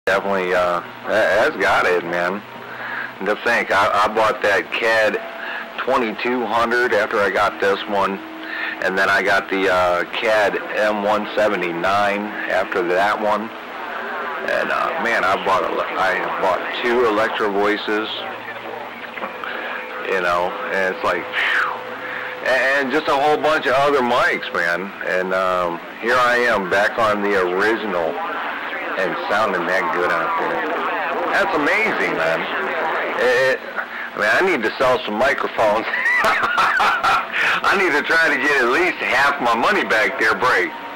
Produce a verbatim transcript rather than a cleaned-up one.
Definitely, uh, that's got it, man. And to think, I, I bought that C A D twenty-two hundred after I got this one, and then I got the uh, C A D M one seventy-nine after that one. And uh, man, I bought a, I bought two Electro Voices, you know, and it's like, phew. And just a whole bunch of other mics, man. And um, here I am back on the original. And sounding that good out there. That's amazing, man. It, I mean, I need to sell some microphones. I need to try to get at least half my money back there break.